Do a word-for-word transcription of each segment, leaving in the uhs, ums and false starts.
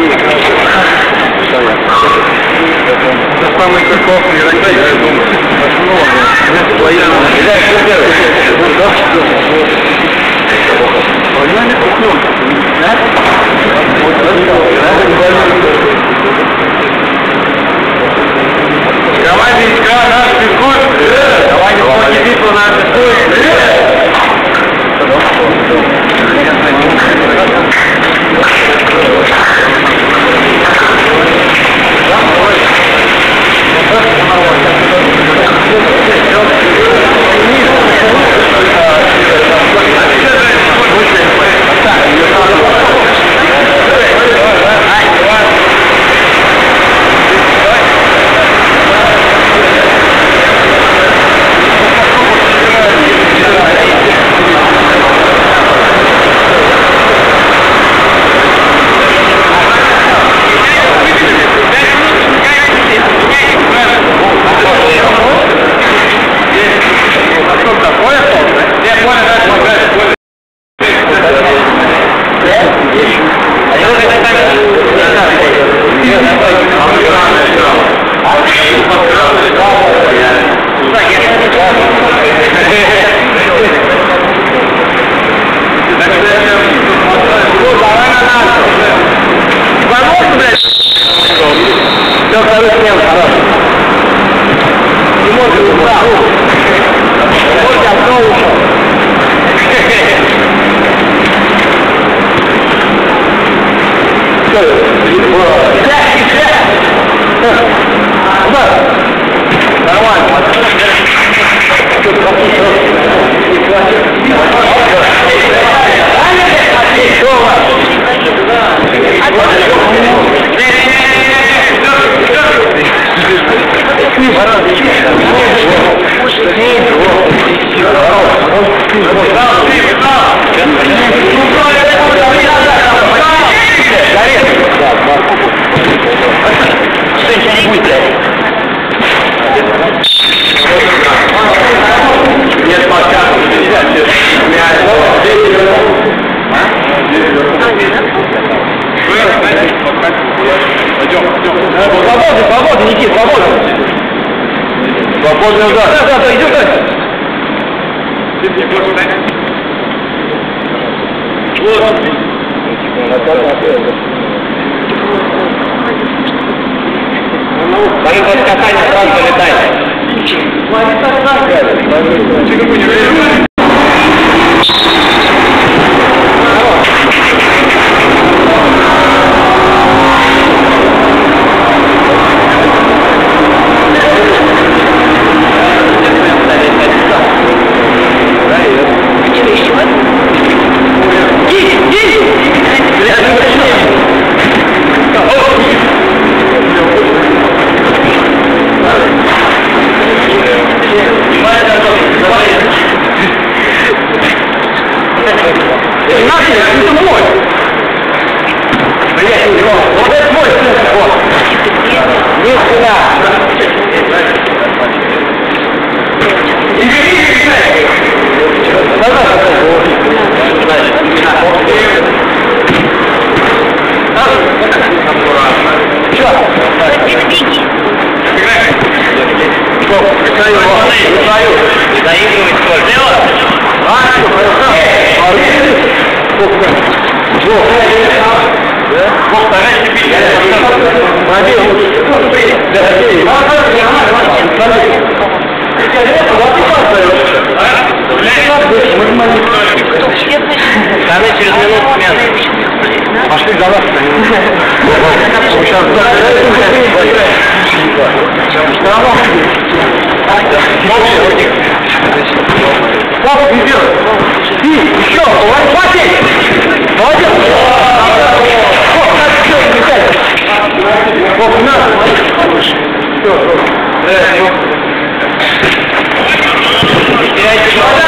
Самый церковный иногда, я думаю. Командничка, наш физкульт. Давайте помоги битву на физкульт. Свободен, свободен, Никит, свободен. Свободен, да. Да, да, да, идем дальше. Вот. Парень под касание сразу залетает. Через минуту смена. Пошли за вас. Сейчас Папа, не делай. Ты, еще, хватит. Молодец. Вот, надо все, не дай. Вот, надо. Все, все. Не теряйте глаза.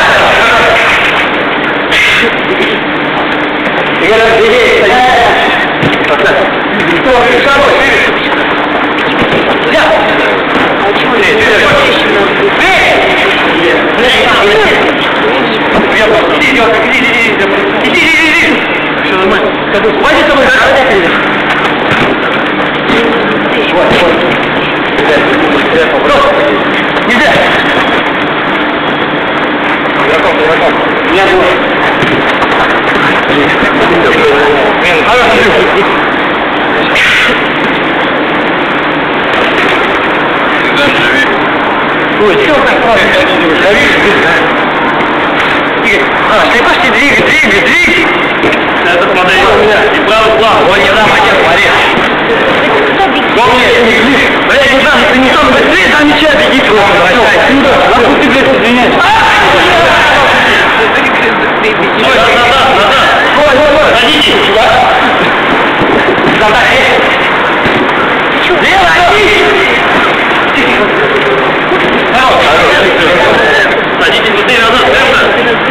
Игорь, бери, стоит. Кто, ты собой? Взял. Иди, иди, иди. Все нормально. Хватит с тобой, да? Нельзя, нельзя! Знаком, знаком. Я думаю. Блин, хорошо. Ой, что так правильно? А, слепости, двигай, двигай, двигай! Это смотри, и правый план, вон не дам, отец, смотри. Помни, блядь, не дам, ты не сам быстрее, там мяча беги, просто, нахуй ты, блядь, извиняешь. Назад, назад, назад! Ой, ой, ой! Садитесь! Назад, эй! Лево, садитесь быстрее назад, верно?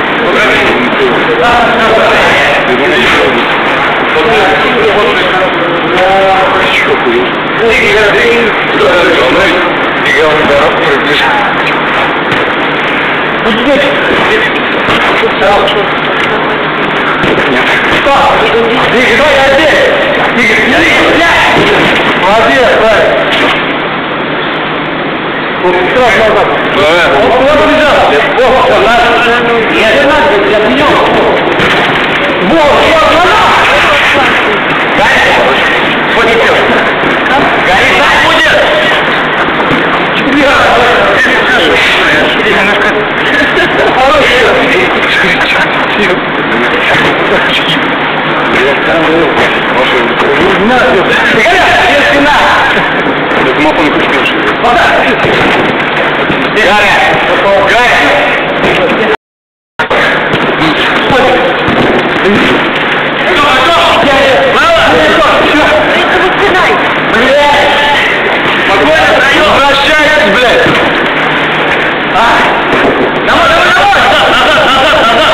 Двигай, давай, я здесь! Двигай, молодец, правильно! Сразу назад! Вот куда побежал! Вот, все, надо! Нет, не надо, я отменил! Вот, все, назад! Гарри! Вот и все! Гарри, так будет! Немножко... Домофон включил. Гарри! Гарри! Возвращайтесь, блядь! А! Давай, давай, давай! Назад, назад, назад, назад!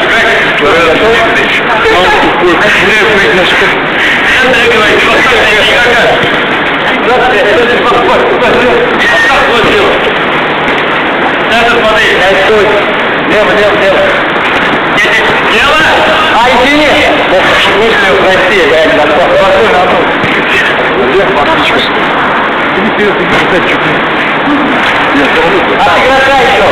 Лево, лево, лево. Лево? А, извини. Мыслю, прости, я не готов. Положи на одну. Лево, отлично. Ты не вперед, ты не вперед, чуть не. А ты игрока еще.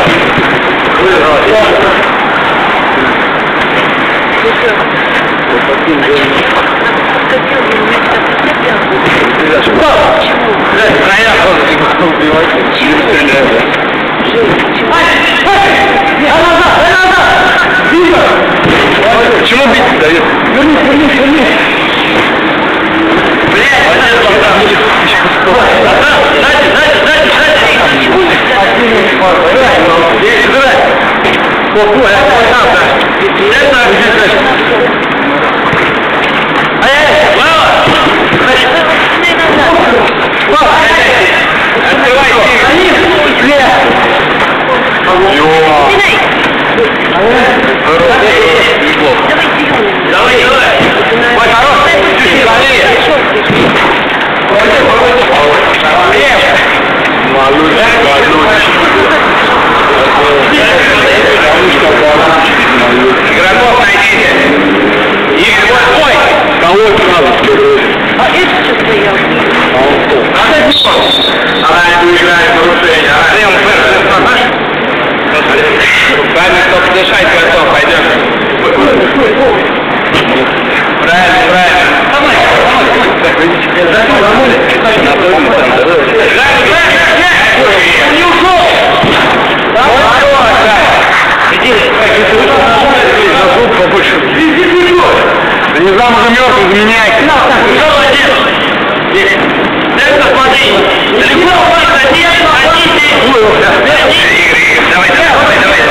Что? Проехал, ты не убивать. Через стреляю. Почему бить не дает? Вернись, вернись, вернись! Блядь, сзади, сзади, сзади, сзади! Здесь, давай! О, ой, это там, да! Это, здесь, эй, Лава! Открывай, блядь! Давай, давай! Ой, хорош! Чуть-чуть правее! Малыш, малыш! Игроков найдите! Игорь, вот мой! Кого сразу? А это что стоял? А это что? Она не играет нарушение. А Леон Ферр, наш? Правильно, кто подышать готов, пойдем. Правильно, правильно. Помочь, помочь. Так, видите, я забыл, помочь. Не ушел! Давай, давай. Иди, зуб побольше. Иди, иди, да не замужем мертвый, заменяй. Ушел один. Это смотри. Далеко, один, один, давай, давай, давай.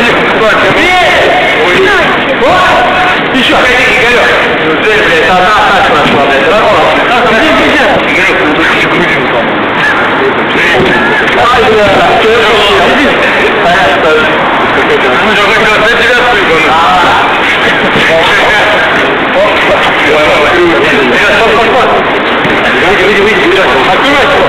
Еще, ходи, Игорек. Неужели, блядь, это одна атака прошла, блядь, раз? Игорек, ну тут еще крутим там. Ай, блядь, что это? Понятно, что ну, что хотел, за тебя спрыгнул. Выйди, выйди, выйди, выйди. Открывай его.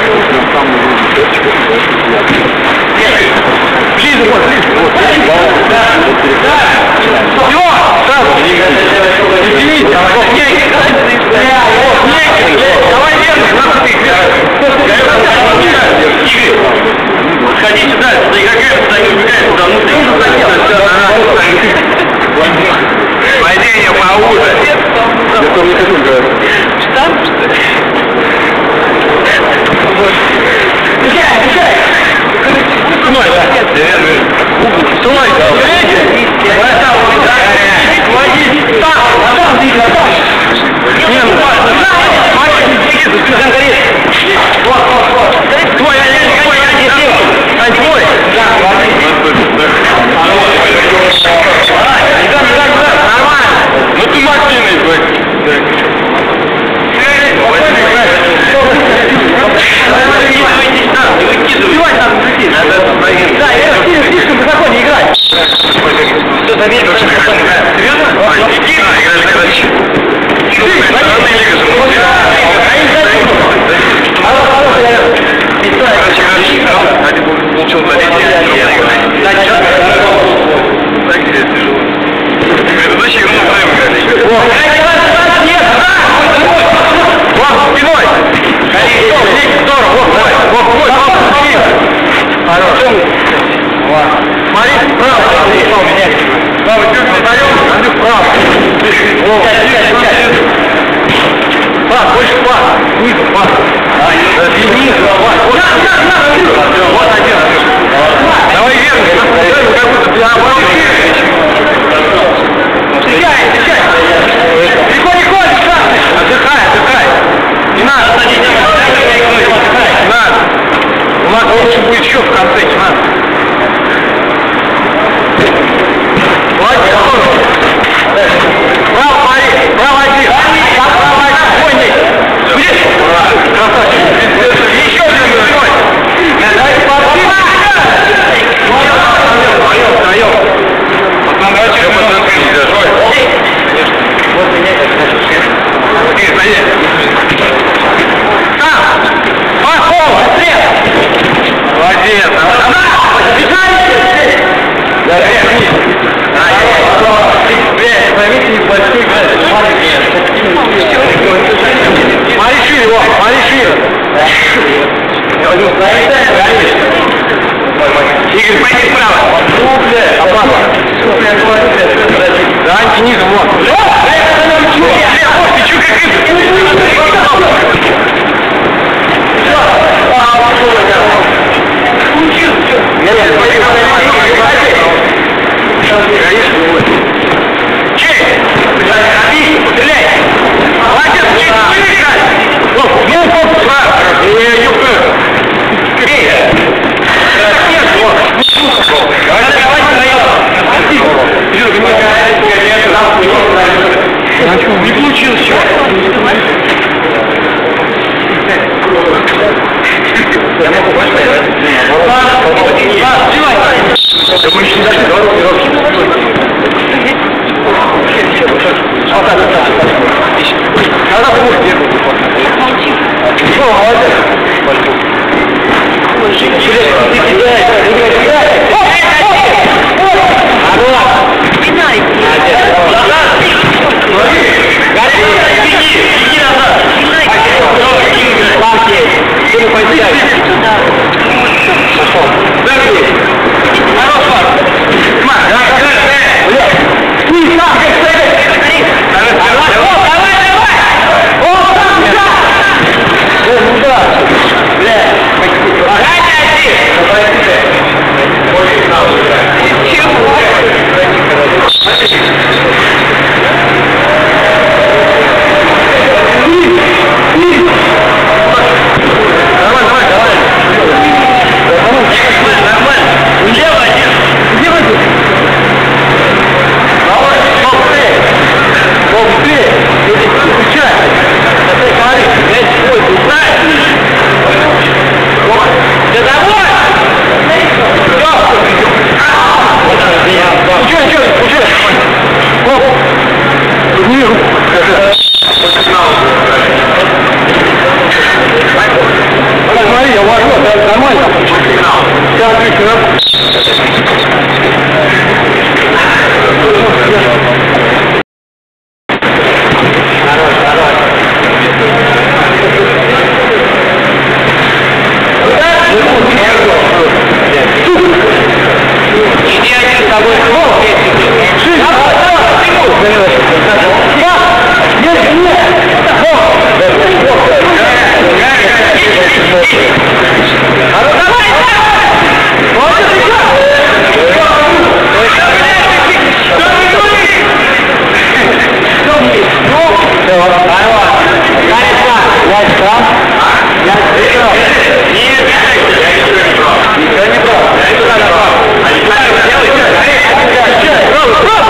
Ближе, вот, ближе. Да, да. Все, сразу. Извините, давай вверх, надо ты. Игорь, что мне как говорят. Штамп, что ли? Пускай, пускай! Стой, да? Стой, да? Ну ты мощный, блядь. Да, я слишком высоко не играть. Что за место? Серьезно? Иди, играли, короче. Короче, короче, один получил болезнь, другой играет. Так тебе тяжело. Предыдущий игру втроем играли. Вон, спиной! Здесь здорово, вот, давай, вот, вот, вот, хорош. Смотри, вправо, вправо, меняй. Вправо, чуть встаем, Андрюх, вправо. Вот, пас, больше пас, снизу, пас. Снизу, вот, вот один. Давай вверх, как будто ты наоборот. Встречай, встречай. Легко, легко, красный. Отдыхай, отдыхай. Не надо садить. Не надо. У нас лучше будет счет в конце, не надо. Молодец. Право, смотри. Право один. Право один. Войни. Красавчик. Еще один другой. Давайте подпишем. Втроем, втроем. Посмотрите, что посмотрите даже. Вот меня как раз. Ты, стоять. Там! Пошел! Быстрее! Молодец! Бежайте! Да, вниз! Блядь, поймите, небольшой, маленький. Смотри шире, вот, смотри шире. Игорь, пойди вправо. Ну, блядь, опасно. Да, антинизм, вот. Ты чё, как это? Чей? Стреляй! Молодец, чей, вылезай! Ну, вот, справа! Не, юбка! Бей! Нет, вот! Давай, давай, давай! Не получилось, чего? Я могу поставить, да? Да мы еще не дошли, давай тренировки. Вот так, вот так. Надо будет бегать. О, молодец. Ты кидай, ты кидай. Кидай. Беги, беги назад. Ламки. Ты не пойди. Пошел. Хорош, пас. Давай, давай. Ты сам, как стоит. Давай, давай, давай. О, там, да. О, ну да. Бля. Дай, дай, ты. Чего? Давай, давай, давай. Нормально. Лево один. Где вы тут? Давай, быстрее. Быстрее. Включай. Смотри, пять, ой, ты знаешь? Да давай! Все! Ничего, ничего, ничего. Оп. Вниз. Смотри, я вожу, да, нормально. Сейчас отлично. Хорош, хорош. Иди один с тобой. Жизнь. Давай, давай, ты. Мяч там? Мяч брал? Нет, я ничего не брал. Ничего не брал? Я ничего не брал. А ничего не делай? Брал, брал!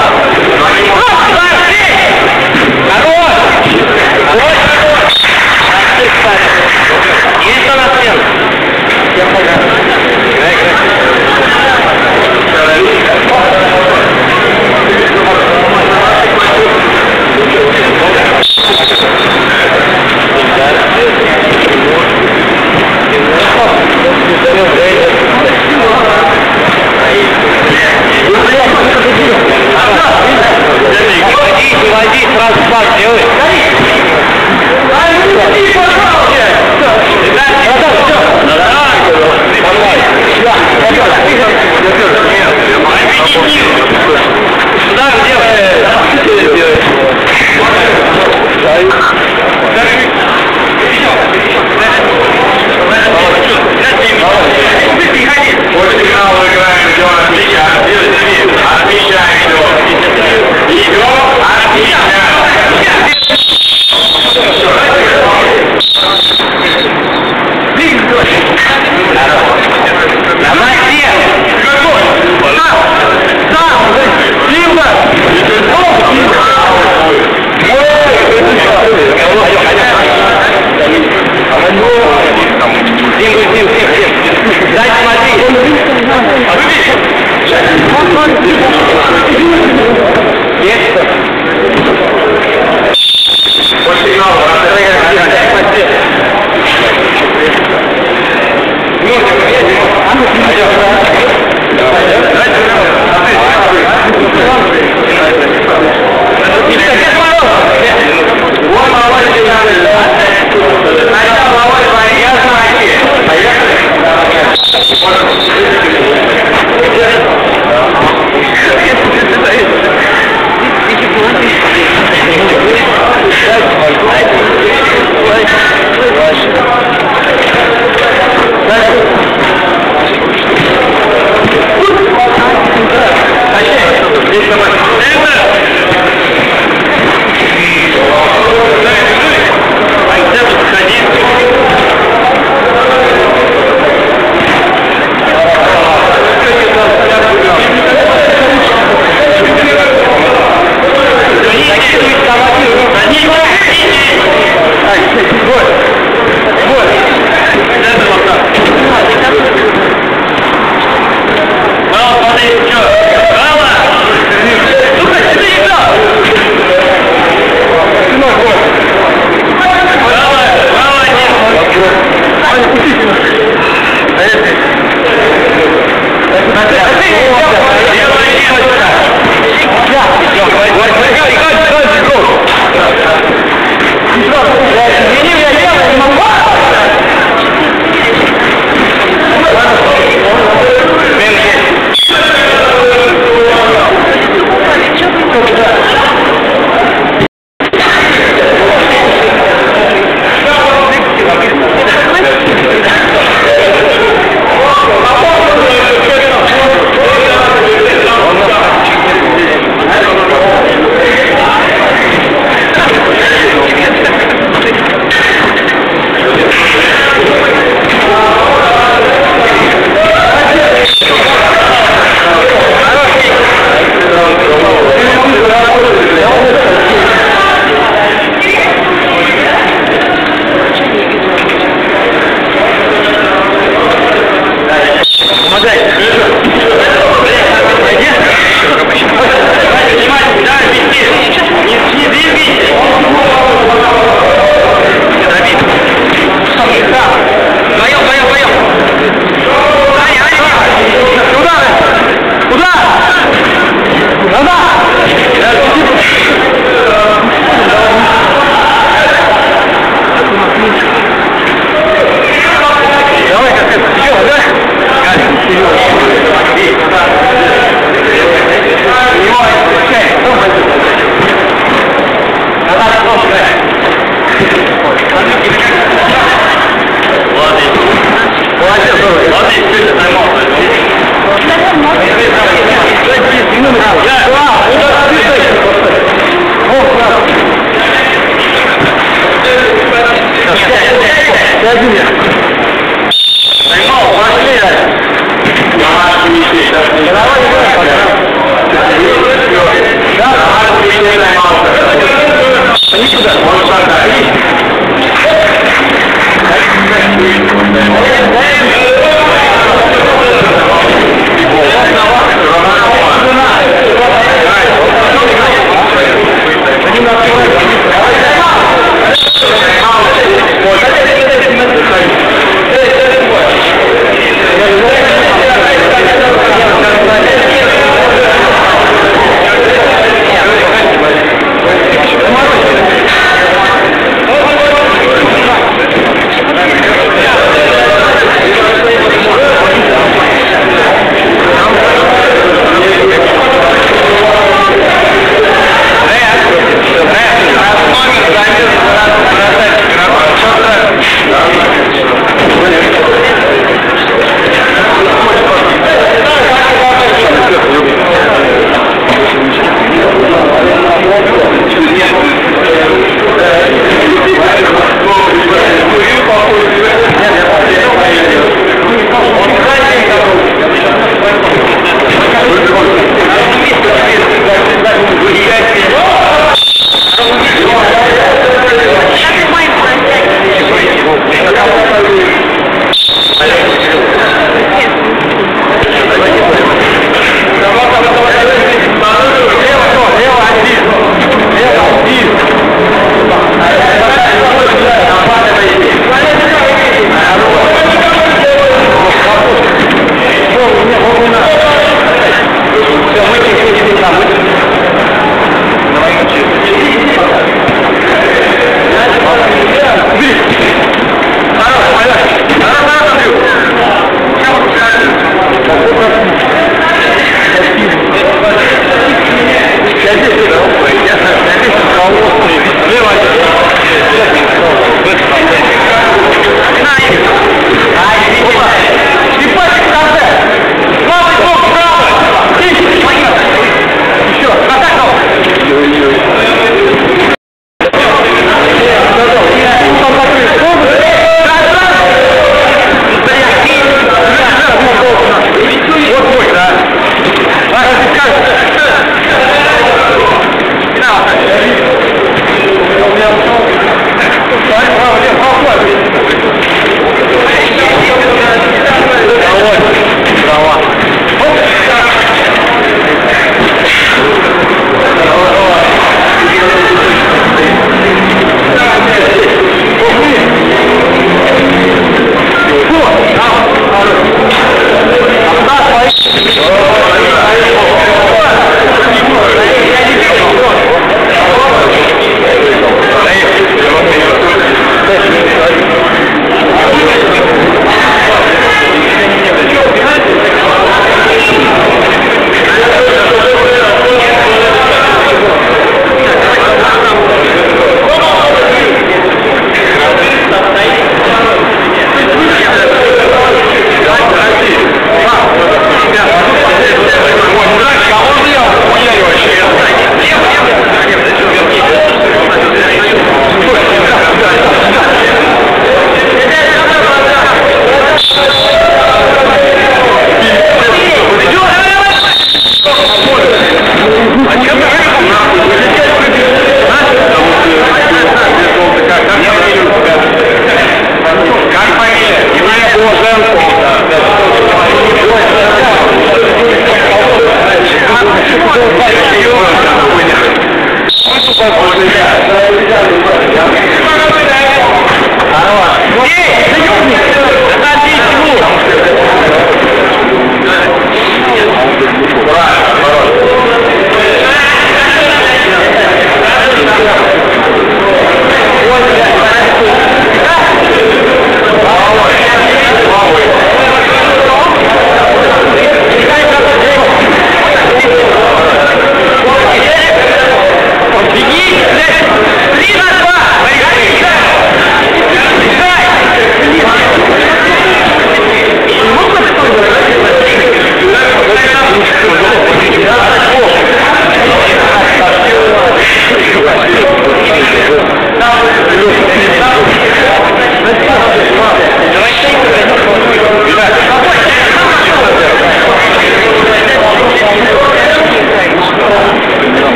Есть у нас стен? Всем пока. Играй, играй. Не води, сразу пас делай. Сюда делай. После финала играем, идем отмечаем. Отмечаем идем. Идем, отмечаем. Давай все! Дай смотри! Есть? После финала, подойди мне. Поймал, пошли. Давай, да, никуда. Один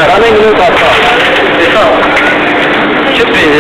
полторы минуты осталось. Четыре.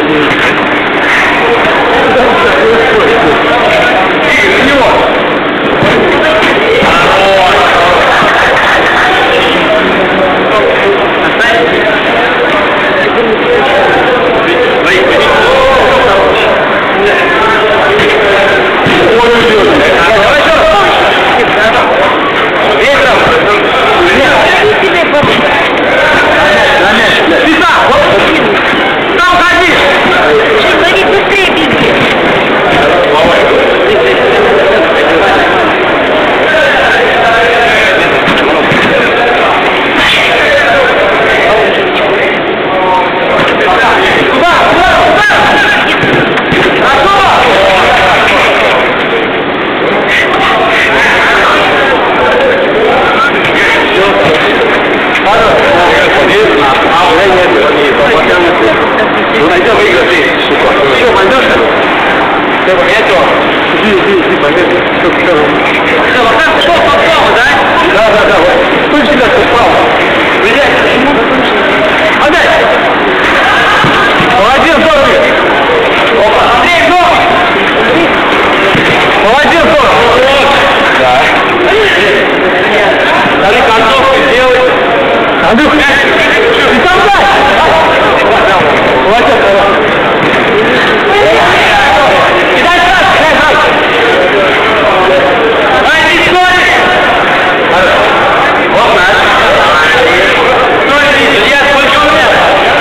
Андрюх, ты сам дай! Молодец, кидай сразу, кидай сразу! Ай, не стой! Вот наш! Стой, я сколько у меня?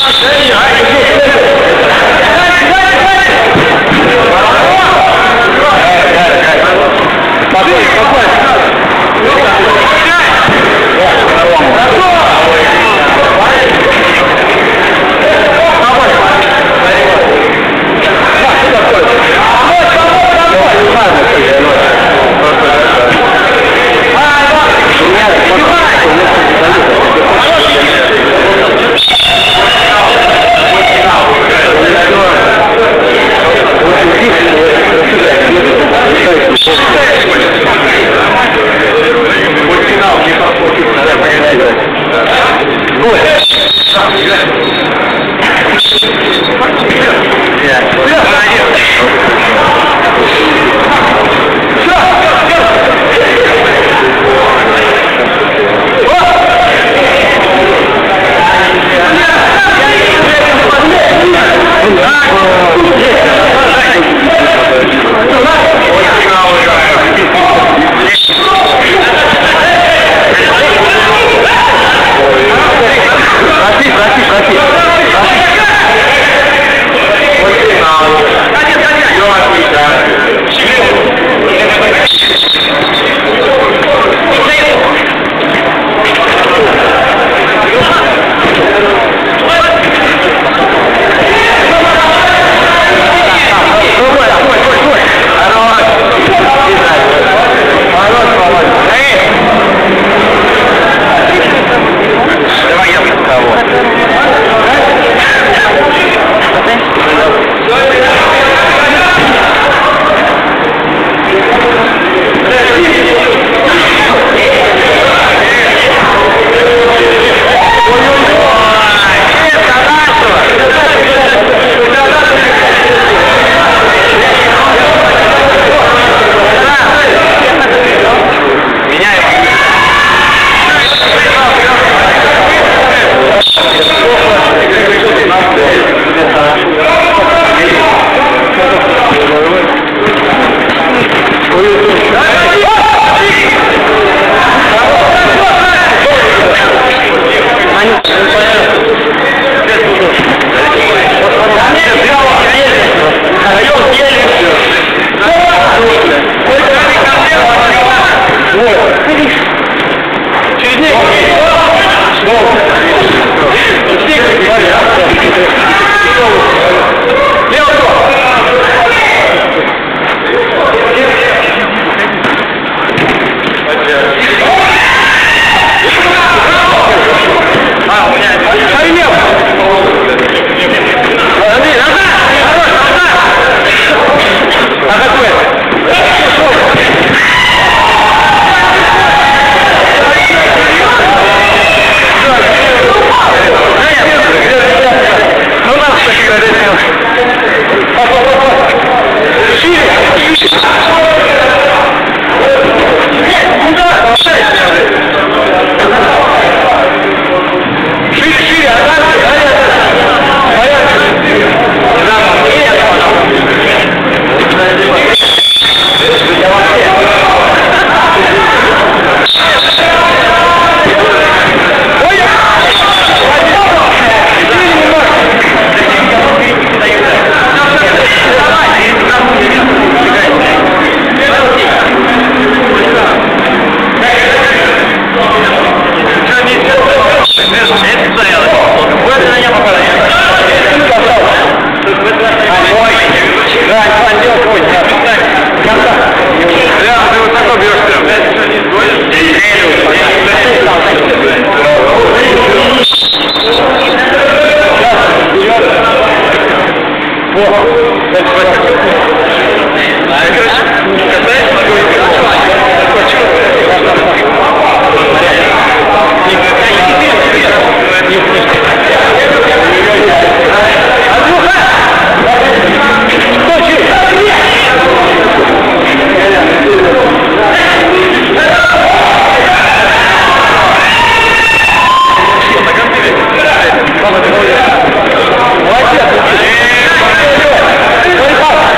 Молодец!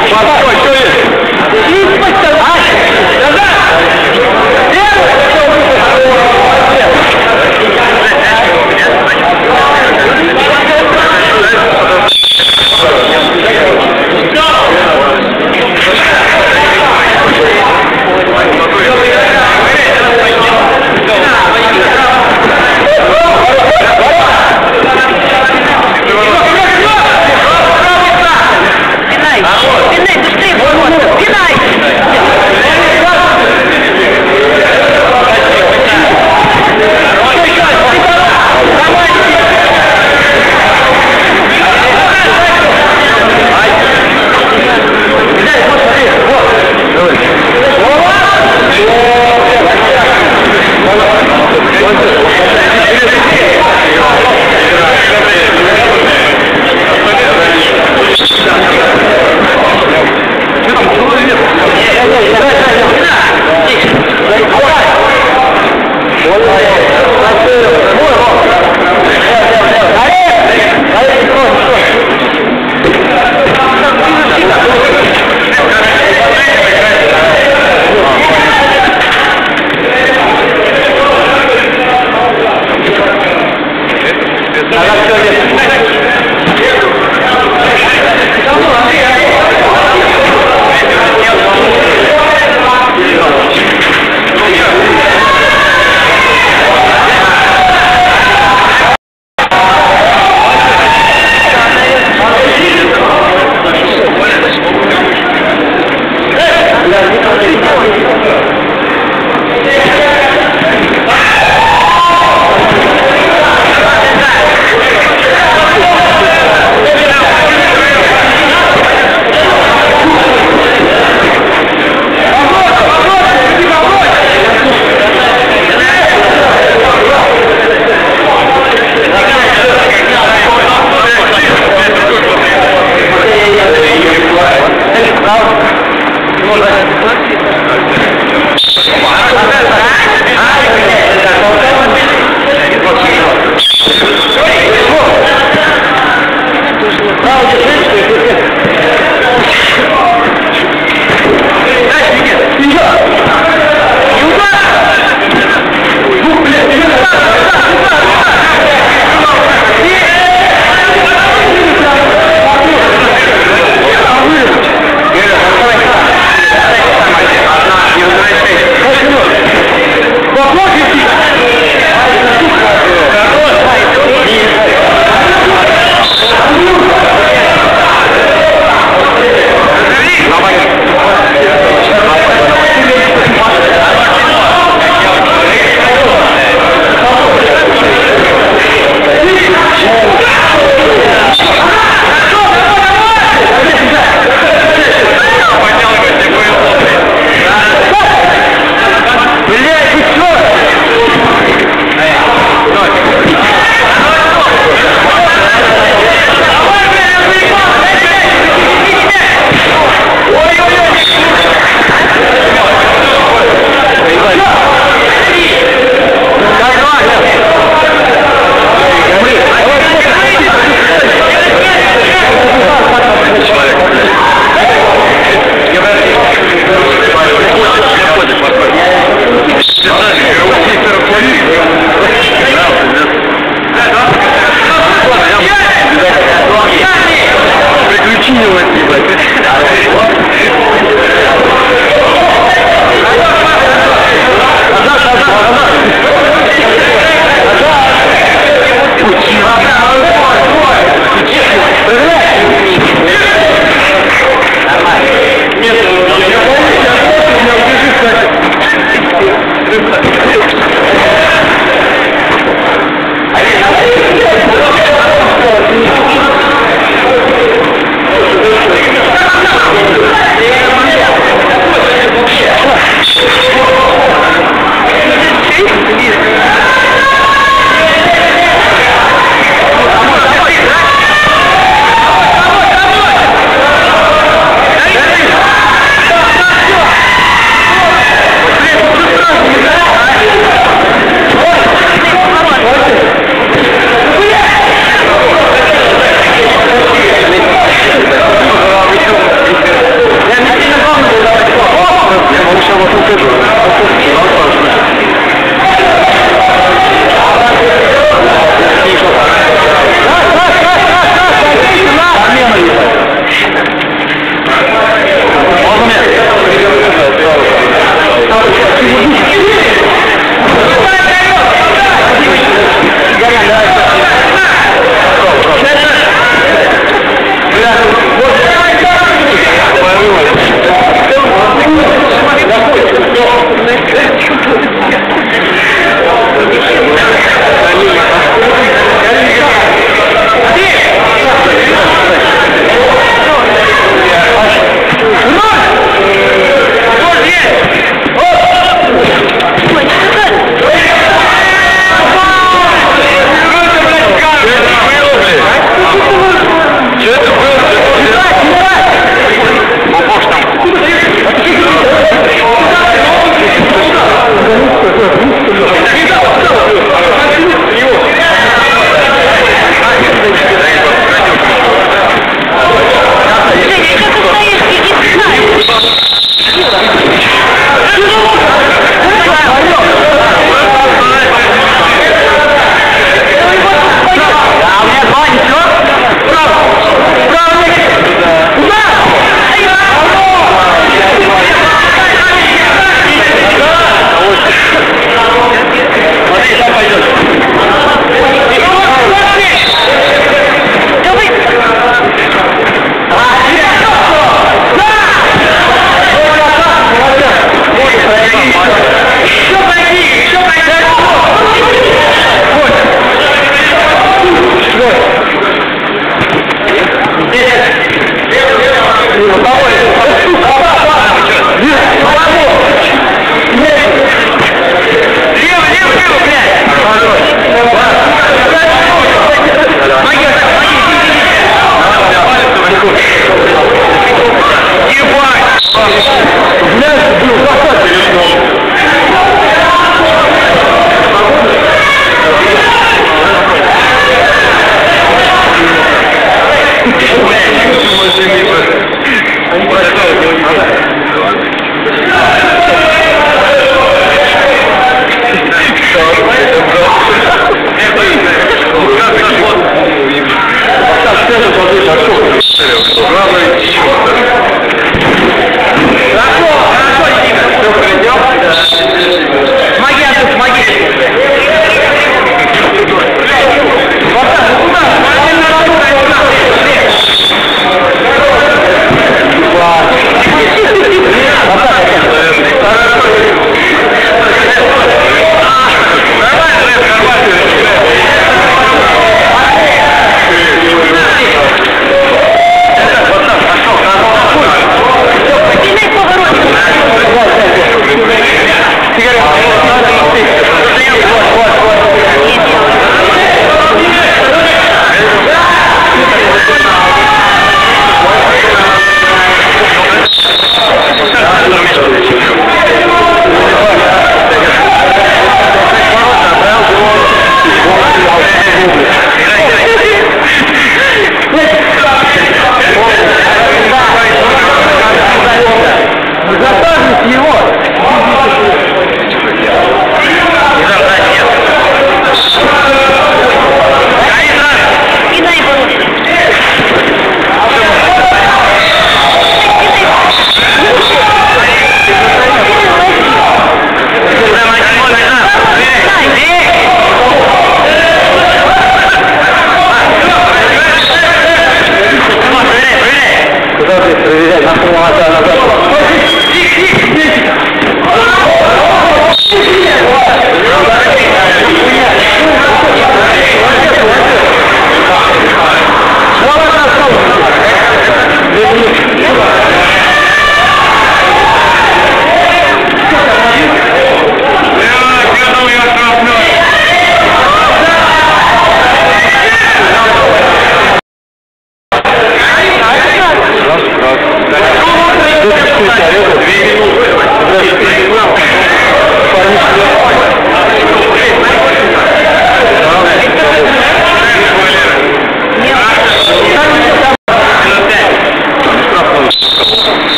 Thank you.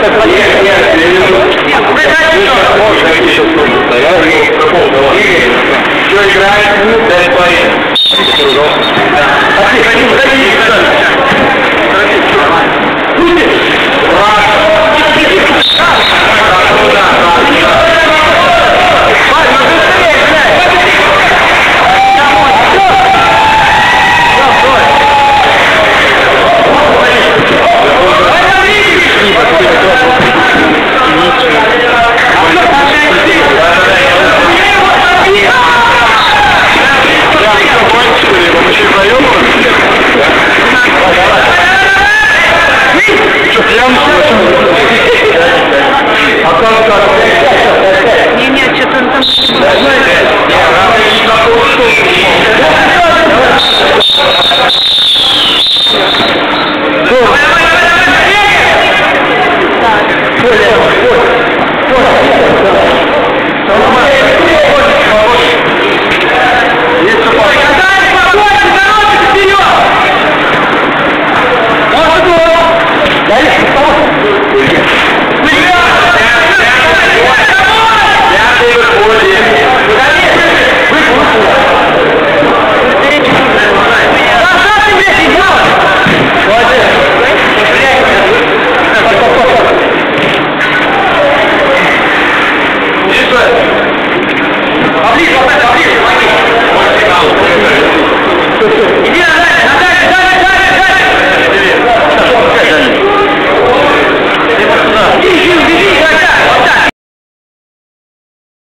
Нет, нет, я вижу.